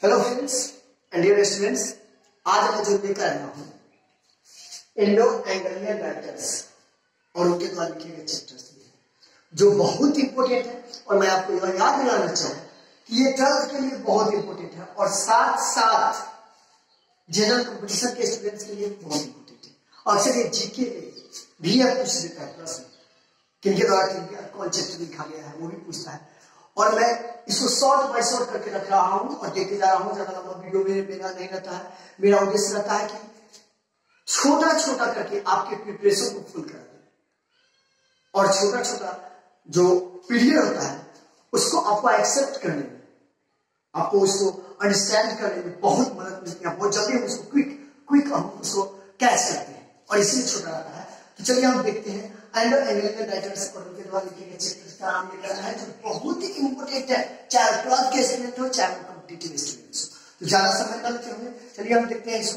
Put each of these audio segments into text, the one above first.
Hello friends and dear students, आज मैं जो लेकर आया हूँ इंडो एंग्लियन राइटर्स और उनके द्वारा लिखे गए चैप्टर्स जो बहुत इंपॉर्टेंट है। और मैं आपको यह याद दिलाना चाहूँ कि ये 12th के लिए बहुत इंपॉर्टेंट है और साथ साथ जनरल कंपटीशन के स्टूडेंट्स के लिए बहुत इंपॉर्टेंट है। अक्सर ये जीके भी अब पूछ देता है प्रश्न, किनके द्वारा कौन चैप्टर लिखा गया है वो भी पूछता है। और मैं इसको शॉर्ट बाय शॉर्ट करके रख रहा हूँ और देखते जा रहा हूँ। ज्यादा लंबा वीडियो मेरा नहीं रहता है। मेरा उद्देश्य रहता है कि छोटा छोटा करके आपके प्रिपरेशन को फुल कर दे और छोटा छोटा जो पीरियड होता है उसको आपको एक्सेप्ट करने में, आपको उसको अंडरस्टैंड करने में बहुत मदद मिलती है। बहुत जल्दी हम उसको क्विक हम उसको कैच करते हैं और इसीलिए छोटा रहता है। तो चलिए हम देखते हैं इंडो एंग्लियन राइटर्स और उनके द्वारा लिखे गए चैप्टर का नाम ये करना है जो बहुत ही इंपॉर्टेंट है, चाहे 12th के स्टूडेंट हो चाहे कॉम्पिटिटिव स्टूडेंट्स हो। तो ज्यादा समय न लेते हुए चलिए हम देखते हैं इसको।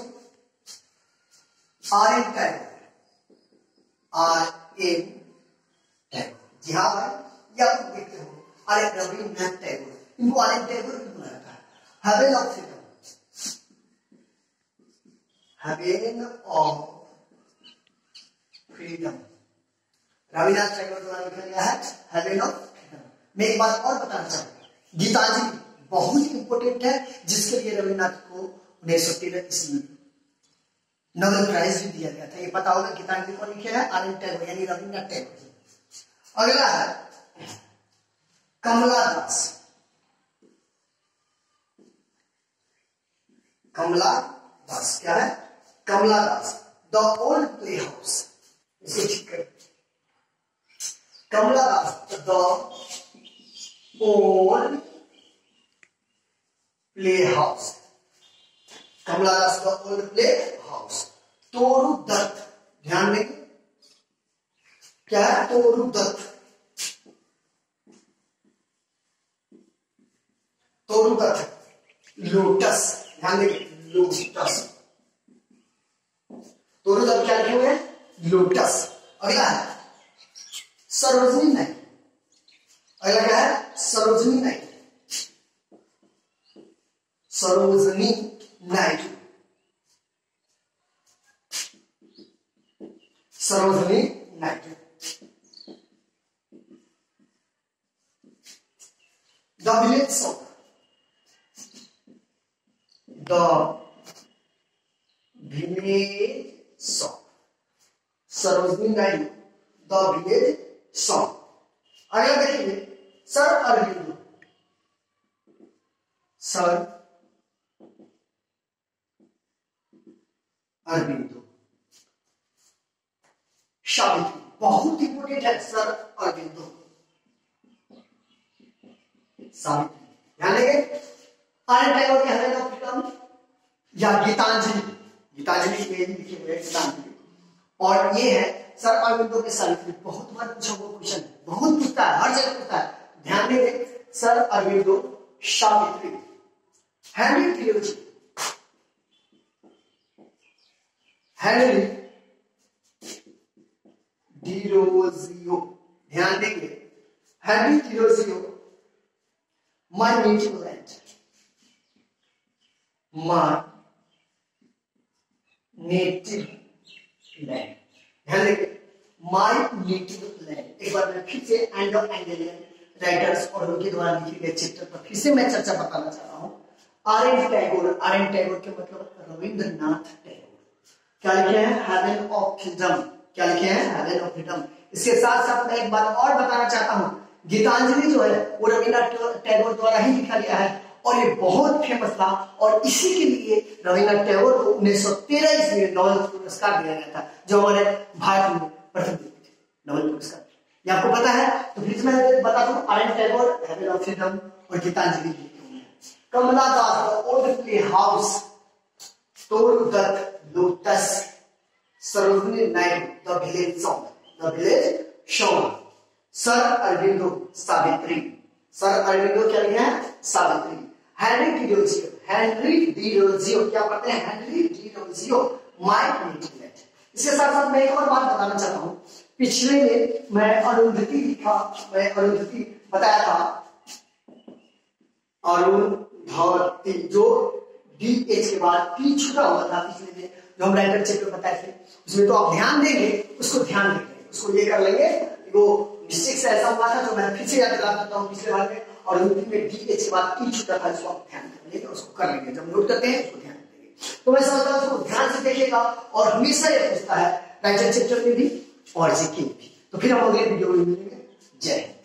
आर एन टैगोर, जी हाँ भाई, या आप देखते हो रविन्द्रनाथ टैगोर, इनको आर एन टैगोर भी बोला जाता है। Heaven of freedom, heaven of freedom Rabindranath Tagore द्वारा लिखा गया है हेवन ऑफ फ्रीडम। मैं एक बात और बताना चाहूंगा, गीतांजलि बहुत इंपॉर्टेंट है जिसके लिए रविन्द्रनाथ को 1913 ईस्वी में नोबेल प्राइज भी दिया गया था। ये पता होगा गीतांजलि कौन लिखे है? आर एन टैगोर यानी रविन्द्रनाथ टैगोर। अगला है कमला दास, कमला दास क्या है? Kamala Das, the old play house, इसे ठीक कर। Kamala Das the old play house, Kamala Das the old play house. Toru Dutt, ध्यान देंगे क्या है? तोरू दत्त, तोरू दत्त लोटस, ध्यान देंगे लोटस। तोरू दत्त क्या लिखे हुए हैं? लोटस। अगला है सरोजनी नाइडू, अगला क्या है? Sarojini Naidu, Sarojini Naidu, Sarojini Naidu. The village song, the village song, Sarojini Naidu, the village song. अगला देखिए सर अरबिंदो, सर अरबिंदो। सावित्री बहुत इंपोर्टेंट है, सर अरबिंदो, सावित्री ध्यान लेंगे। आर एन टैगोर के हेवन ऑफ फ्रीडम या गीतांजलि, गीतांजलि में लिखे हुए गीतांजलि, और ये है सर अरबिंदो के सावित्री। बहुत बार पूछा हुआ क्वेश्चन, बहुत पूछता है, हर जगह पूछता है। ध्यान देंगे sir Aurobindo Savitri. Henry Derozio, Henry Derozio, ध्यान देंगे Henry Derozio, my native land, my native land, ध्यान देंगे माय नेटिव लैंड। एक बार मैं फिर से इंडो एंग्लियन राइटर्स और उनके द्वारा लिखे गए चैप्टर पर फिर से मैं चर्चा बताना चाह रहा हूं। R N Tagore, R N Tagore के मतलब रविन्द्रनाथ टैगोर क्या लिखे हैं? हेवन ऑफ फ्रीडम, क्या लिखे हैं? Heaven of freedom. इसके साथ साथ मैं एक बात और बताना चाहता हूं, गीतांजलि जो है वो रविन्द्रनाथ टैगोर द्वारा ही लिखा गया है और ये बहुत फेमस था और इसी के लिए रविन्द्रनाथ टैगोर को 1913 ईस्वी में नोबेल पुरस्कार दिया गया था, जो हमारे भारत में प्रथम थे नोबेल पुरस्कार। ये आपको पता है? तो फिर मैं बता दूं, R N Tagore heaven of freedom और गीतांजलि लिखे हुए हैं। Kamala Das the old play house, Toru Dutt lotus, Sarojini Naidu the village song, the village song. Sir Aurobindo Savitri, sir Aurobindo क्या लिखा है? Savitri. Henry Derozio, Henry Derozio क्या पढ़ते हैं? Henry Derozio, my native land. इसके साथ साथ मैं एक और बात बताना चाहता हूं। पिछले में मैं अरुंधति लिखा, मैं अरुंधति बताया था, अरुंधति जो डी एच के बाद टी छूटा हुआ था पिछले दिन जो हम राइटर चैप्टर बताए थे, उसमें तो आप ध्यान देंगे, उसको ध्यान देंगे, उसको ये कर लेंगे। वो मिस्टेक से ऐसा हुआ था जो मैं फिर से याद दिला देता हूँ पिछले बार में, और यूपी में डी एच के बाद टी छूटा था, उसको आप ध्यान कर लेंगे, उसको कर लेंगे। जब नोट करते हैं उसको ध्यान देंगे। तो मैं समझता हूँ उसको ध्यान से देखिएगा, और हमेशा ये पूछता है राइटर चैप्टर में भी और जीके में भी। तो फिर हम अगले वीडियो में मिलेंगे। जय हिंद।